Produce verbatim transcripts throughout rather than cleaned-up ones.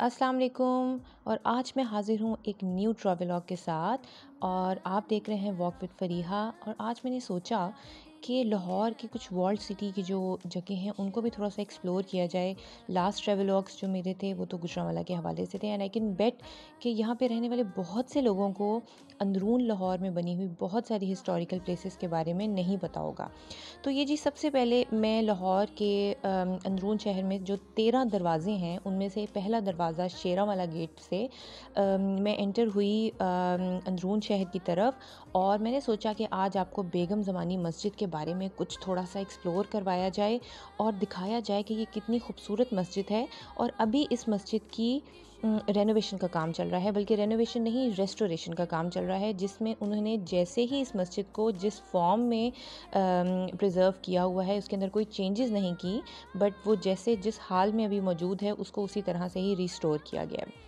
अस्सलाम वालेकुम। और आज मैं हाज़िर हूँ एक न्यू ट्रैवलॉग के साथ और आप देख रहे हैं वॉक विद फ़रीहा। और आज मैंने सोचा कि लाहौर की कुछ वॉल्ड सिटी की जो जगह हैं उनको भी थोड़ा सा एक्सप्लोर किया जाए। लास्ट ट्रैवलॉग्स जो मेरे थे वो तो गुजरांवाला के हवाले से थे एंड आई कैन बेट कि यहाँ पे रहने वाले बहुत से लोगों को अंदरून लाहौर में बनी हुई बहुत सारी हिस्टोरिकल प्लेसेस के बारे में नहीं पता होगा। तो ये जी सबसे पहले मैं लाहौर के अम, अंदरून शहर में जो तेरह दरवाज़े हैं उनमें से पहला दरवाज़ा शेरा वाला गेट से अम, मैं एंटर हुई अम, अंदरून शहर की तरफ। और मैंने सोचा कि आज आपको बेगम ज़मानी मस्जिद के बारे में कुछ थोड़ा सा एक्सप्लोर करवाया जाए और दिखाया जाए कि ये कितनी खूबसूरत मस्जिद है। और अभी इस मस्जिद की रेनोवेशन का काम चल रहा है, बल्कि रेनोवेशन नहीं रेस्टोरेशन का काम चल रहा है, जिसमें उन्होंने जैसे ही इस मस्जिद को जिस फॉर्म में प्रिज़र्व किया हुआ है उसके अंदर कोई चेंजेस नहीं की, बट वो जैसे जिस हाल में अभी मौजूद है उसको उसी तरह से ही रिस्टोर किया गया है।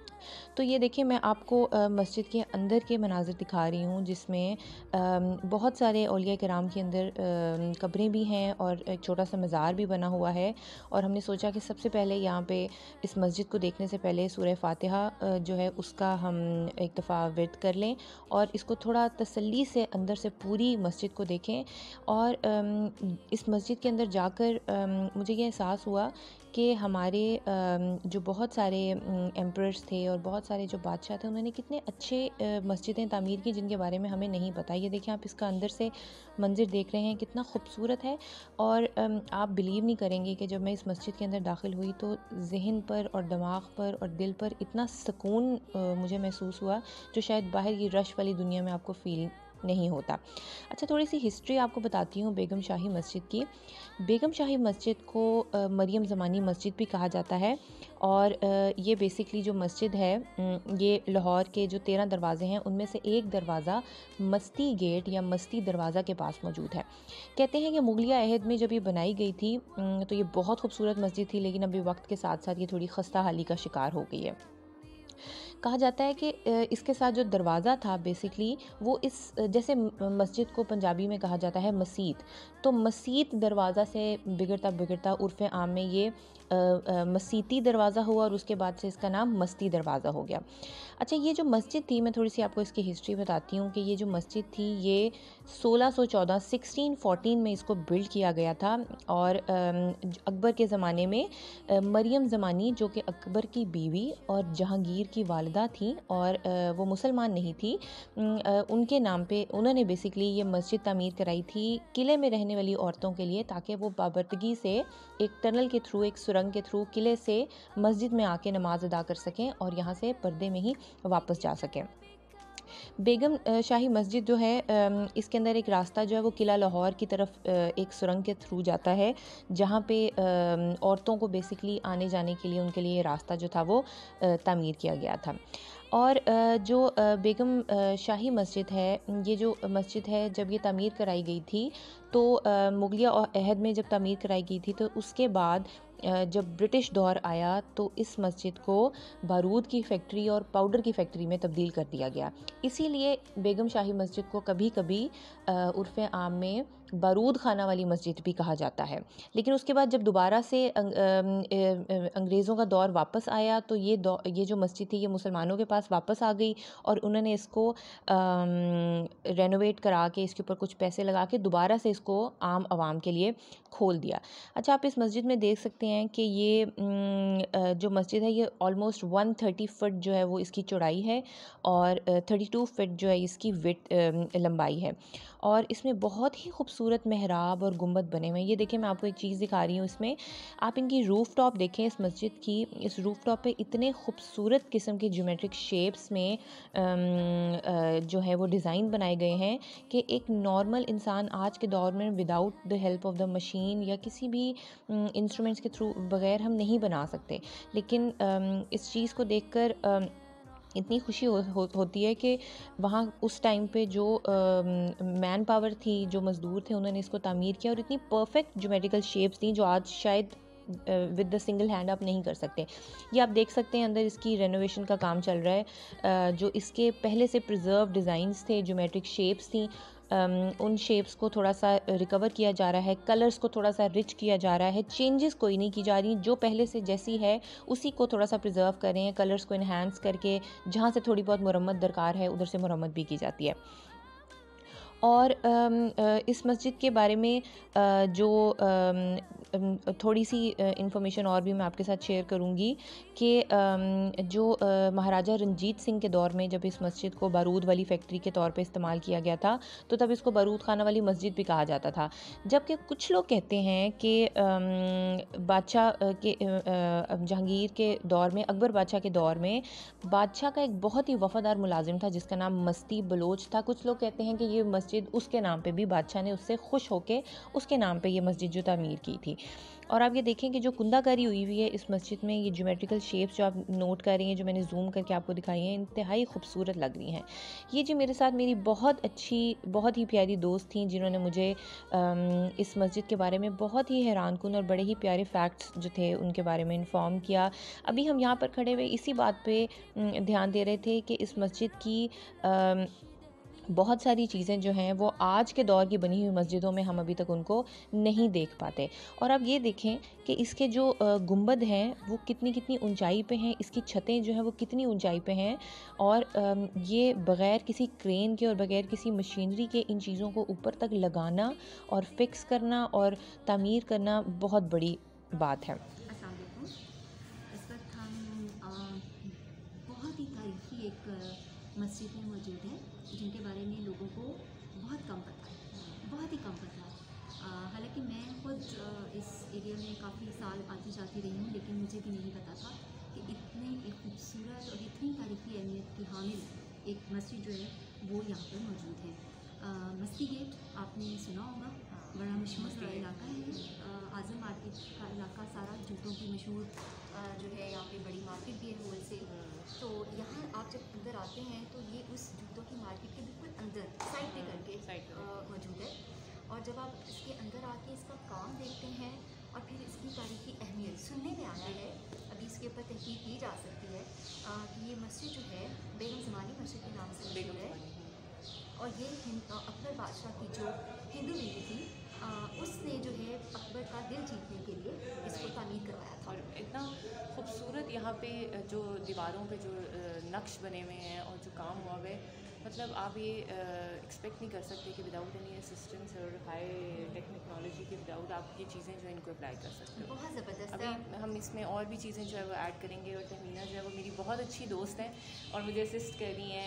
तो ये देखिए मैं आपको अ, मस्जिद के अंदर के मनाज़िर दिखा रही हूँ, जिसमें अम, बहुत सारे औलिया किराम के अंदर अम, कब्रें भी हैं और एक छोटा सा मज़ार भी बना हुआ है। और हमने सोचा कि सबसे पहले यहाँ पे इस मस्जिद को देखने से पहले सूरह फ़ातिहा अ, जो है उसका हम एक दफ़ा विर्द कर लें और इसको थोड़ा तसल्ली से अंदर से पूरी मस्जिद को देखें। और अम, इस मस्जिद के अंदर जाकर अम, मुझे ये एहसास हुआ कि हमारे अम, जो बहुत सारे एम्परर्स थे और बहुत सारे जो बादशाह थे उन्होंने कितने अच्छे अ, मस्जिदें तामीर की जिनके बारे में हमें नहीं पता। ये देखिए आप इसका अंदर से मंज़िर देख रहे हैं कितना खूबसूरत है। और अम, आप बिलीव नहीं करेंगे कि जब मैं इस मस्जिद के अंदर दाखिल हुई तो ज़हन पर और दिमाग पर और दिल पर इतना सुकून अ, मुझे महसूस हुआ जो शायद बाहर की रश वाली दुनिया में आपको फ़ील नहीं होता। अच्छा, थोड़ी सी हिस्ट्री आपको बताती हूँ बेगम शाही मस्जिद की। बेगम शाही मस्जिद को अ, मरियम ज़मानी मस्जिद भी कहा जाता है। और अ, ये बेसिकली जो मस्जिद है उम, ये लाहौर के जो तेरह दरवाज़े हैं उनमें से एक दरवाज़ा मस्ती गेट या मस्ती दरवाज़ा के पास मौजूद है। कहते हैं कि मुगलिया अहद में जब ये बनाई गई थी उम, तो ये बहुत खूबसूरत मस्जिद थी, लेकिन अभी वक्त के साथ साथ ये थोड़ी खस्ता हाली का शिकार हो गई है। कहा जाता है कि अ, इसके साथ जो दरवाज़ा था बेसिकली वो इस अ, जैसे म- मस्जिद को पंजाबी में कहा जाता है मसीत, तो मसीत दरवाज़ा से बिगड़ता बिगड़ता उर्फ़ आम में ये अ, अ, मसीती दरवाज़ा हुआ और उसके बाद से इसका नाम मस्ती दरवाज़ा हो गया। अच्छा, ये जो मस्जिद थी मैं थोड़ी सी आपको इसकी हिस्ट्री बताती हूँ कि ये जो मस्जिद थी ये सोलह सौ चौदह सिक्सटीन फोर्टीन में इसको बिल्ड किया गया था। और अम, ज- अकबर के ज़माने में अ, मरियम ज़मानी जो कि अकबर की बीवी और जहांगीर की वालिदा थी और अ, वो मुसलमान नहीं थी, उम, अ, उनके नाम पे उन्होंने बेसिकली ये मस्जिद तामीर कराई थी किले में रहने वाली औरतों के लिए, ताकि वो बाबरदगी से एक टनल के थ्रू एक सुरंग के थ्रू किले से मस्जिद में आके नमाज अदा कर सकें और यहाँ से पर्दे में ही वापस जा सकें। बेगम अ, शाही मस्जिद जो है अम, इसके अंदर एक रास्ता जो है वो किला लाहौर की तरफ अ, एक सुरंग के थ्रू जाता है, जहाँ पे अम, औरतों को बेसिकली आने जाने के लिए उनके लिए रास्ता जो था वो अ, तामीर किया गया था। और अ, जो अ, बेगम अ, शाही मस्जिद है, ये जो मस्जिद है जब ये तामीर कराई गई थी तो अ, मुगलिया और अहद में जब तामीर कराई गई थी तो उसके बाद अ, जब ब्रिटिश दौर आया तो इस मस्जिद को बारूद की फैक्ट्री और पाउडर की फैक्ट्री में तब्दील कर दिया गया। इसीलिए बेगम शाही मस्जिद को कभी कभी उर्फ़ आम में बारूद खाना वाली मस्जिद भी कहा जाता है। लेकिन उसके बाद जब दोबारा से अंग, अम, अ, अ, अंग्रेज़ों का दौर वापस आया तो ये दौ ये जो मस्जिद थी ये मुसलमानों के पास वापस आ गई और उन्होंने इसको रेनोवेट करा के इसके ऊपर कुछ पैसे लगा के दोबारा से इसको आम आवाम के लिए खोल दिया। अच्छा, आप इस मस्जिद में देख सकते हैं कि ये उम, अ, जो मस्जिद है ये ऑलमोस्ट वन थर्टी फुट जो है वो इसकी चौड़ाई है और थर्टी टू फुट जो है इसकी विड लंबाई है। और इसमें बहुत ही खूबसूरत मेहराब और गुंबद बने हुए हैं। ये देखिए मैं आपको एक चीज़ दिखा रही हूँ इसमें, आप इनकी रूफ़ टॉप देखें इस मस्जिद की। इस रूफ़ टॉप पे इतने खूबसूरत किस्म के ज्योमेट्रिक शेप्स में अम, अ, जो है वो डिज़ाइन बनाए गए हैं कि एक नॉर्मल इंसान आज के दौर में without the help of the machine या किसी भी इंस्ट्रूमेंट्स के थ्रू बगैर हम नहीं बना सकते। लेकिन अम, इस चीज़ को देखकर अम, इतनी खुशी हो, हो, होती है कि वहाँ उस टाइम पे जो मैन पावर थी, जो मज़दूर थे, उन्होंने इसको तामीर किया और इतनी परफेक्ट ज्योमेट्रिकल शेप्स थी जो आज शायद विद द सिंगल हैंड आप नहीं कर सकते। ये आप देख सकते हैं अंदर इसकी रेनोवेशन का काम चल रहा है। अ, जो इसके पहले से प्रिजर्व डिज़ाइंस थे, ज्योमेट्रिक शेप्स थी, उन शेप्स को थोड़ा सा रिकवर किया जा रहा है, कलर्स को थोड़ा सा रिच किया जा रहा है, चेंजेस कोई नहीं की जा रही, जो पहले से जैसी है उसी को थोड़ा सा प्रिजर्व कर रहे हैं, कलर्स को इन्हांस करके जहाँ से थोड़ी बहुत मुरम्मत दरकार है उधर से मुरम्मत भी की जाती है। और इस मस्जिद के बारे में जो थोड़ी सी इंफॉर्मेशन और भी मैं आपके साथ शेयर करूंगी कि जो महाराजा रंजीत सिंह के दौर में जब इस मस्जिद को बारूद वाली फैक्ट्री के तौर पे इस्तेमाल किया गया था तो तब इसको बारूद खाना वाली मस्जिद भी कहा जाता था। जबकि कुछ लोग कहते हैं कि बादशाह के जहांगीर के दौर में, अकबर बादशाह के दौर में बादशाह का एक बहुत ही वफादार मुलाजिम था जिसका नाम मस्ती बलोच था। कुछ लोग कहते हैं कि ये मस्जिद उसके नाम पे भी बादशाह ने उससे खुश होके उसके नाम पे ये मस्जिद जो तामीर की थी। और आप ये देखें कि जो कुंदाकारी हुई हुई है इस मस्जिद में, ये ज्योमेट्रिकल शेप्स जो आप नोट कर रही हैं, जो मैंने जूम करके आपको दिखाई हैं, इंतहाई खूबसूरत लग रही हैं। ये जी मेरे साथ मेरी बहुत अच्छी, बहुत ही प्यारी दोस्त थी जिन्होंने मुझे इस मस्जिद के बारे में बहुत ही हैरानकुन और बड़े ही प्यारे फैक्ट्स जो थे उनके बारे में इन्फॉर्म किया। अभी हम यहाँ पर खड़े हुए इसी बात पे ध्यान दे रहे थे कि इस मस्जिद की बहुत सारी चीज़ें जो हैं वो आज के दौर की बनी हुई मस्जिदों में हम अभी तक उनको नहीं देख पाते। और अब ये देखें कि इसके जो गुंबद हैं वो कितनी कितनी ऊंचाई पे हैं, इसकी छतें जो हैं वो कितनी ऊंचाई पे हैं, और ये बग़ैर किसी क्रेन के और बग़ैर किसी मशीनरी के इन चीज़ों को ऊपर तक लगाना और फिक्स करना और तामीर करना बहुत बड़ी बात है। इस वक्त हम बहुत ही तारीखी एक मस्जिद में मौजूद है जिनके बारे में लोगों को बहुत कम पता है, बहुत ही कम पता है। हालांकि मैं खुद इस एरिया में काफ़ी साल आती जाती रही हूँ, लेकिन मुझे भी नहीं पता था कि इतने एक खूबसूरत और इतनी तारीखी अहमियत की हामिल एक मस्जिद जो है वो यहाँ पर मौजूद है। मस्ती गेट आपने सुना होगा, बड़ा मशहूर इलाका है। आज़म मार्केट का इलाका सारा जूतों की मशहूर जो है, यहाँ पे बड़ी मार्केट भी है होल से। तो यहाँ आप जब अंदर आते हैं तो ये उस जूतों की मार्केट के बिल्कुल अंदर साइड पे करके मौजूद है। और जब आप इसके अंदर आके इसका काम देखते हैं और फिर इसकी तारीखी अहमियत सुनने में आया है, अभी इसके ऊपर तहकीक की जा सकती है कि ये मस्जिद जो है बेगम ज़मानी मस्जिद के नाम से मशहूर है। और ये अकबर बादशाह की जो हिंदू बीवी थी आ, उसने जो है अकबर का दिल जीतने के लिए इसको तामीर करवाया था। और इतना खूबसूरत यहाँ पे जो दीवारों पे जो नक्श बने हुए हैं और जो काम हुआ है, मतलब आप ये एक्सपेक्ट नहीं कर सकते कि विदाउट एनी असिस्टेंस और हाई टेक्नोलॉजी के विदाउट आप ये चीज़ें जो इनको अप्लाई कर सकते हो। बहुत ज़बरदस्त। अभी हम इसमें और भी चीज़ें जो है वो ऐड करेंगे। और तहमीना जो है वो मेरी बहुत अच्छी दोस्त हैं और मुझे असिस्ट कर रही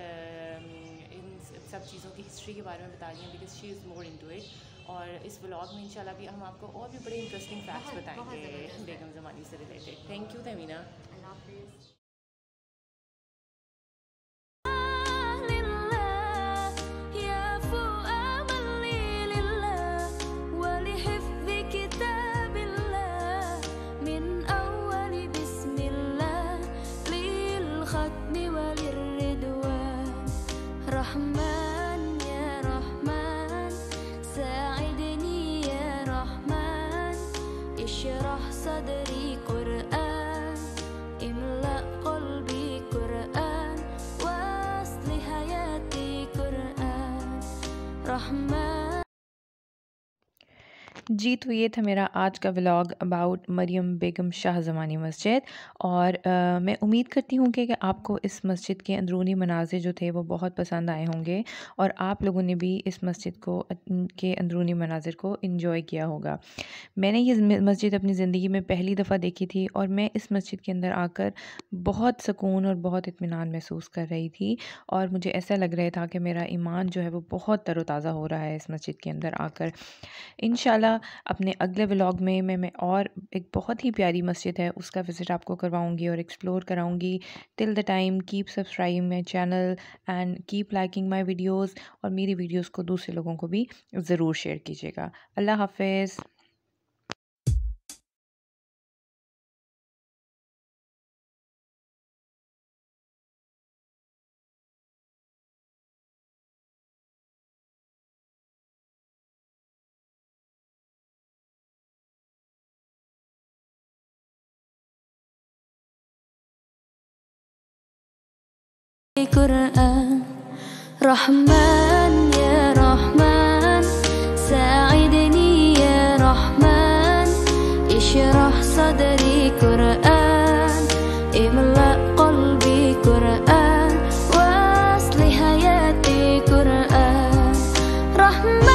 हैं इन सब चीज़ों की हिस्ट्री के बारे में बता रही हैं, because she is more into it. और इस व्लॉग में इंशाल्लाह भी हम आपको और भी बड़े इंटरेस्टिंग फैक्ट्स बताएंगे बेगम ज़मानी से रिलेटेड। Thank you Tahmina. अल्लाह हाफ़िज़। जी, तो ये था मेरा आज का व्लॉग अबाउट मरियम बेगम शाह ज़मानी मस्जिद। और आ, मैं उम्मीद करती हूँ कि, कि आपको इस मस्जिद के अंदरूनी मनाज़िर जो थे वो बहुत पसंद आए होंगे और आप लोगों ने भी इस मस्जिद को के अंदरूनी मनाज़िर को इन्जॉय किया होगा। मैंने ये मस्जिद अपनी ज़िंदगी में पहली दफ़ा देखी थी और मैं इस मस्जिद के अंदर आकर बहुत सुकून और बहुत इत्मीनान महसूस कर रही थी और मुझे ऐसा लग रहा था कि मेरा ईमान जो है वो बहुत तरोताज़ा हो रहा है इस मस्जिद के अंदर आकर। इंशाल्लाह अपने अगले व्लॉग में मैं मैं और एक बहुत ही प्यारी मस्जिद है उसका विज़िट आपको करवाऊंगी और एक्सप्लोर कराऊंगी। Till the time keep subscribing my channel and keep liking my videos, और मेरी वीडियोज़ को दूसरे लोगों को भी ज़रूर शेयर कीजिएगा। अल्लाह हाफ़िज़। Quran Rahman ya Rahman رحمن ساعدني يا رحمن اشرح صدري قرآن املأ قلبي قرآن واصلح حياتي قرآن رحمن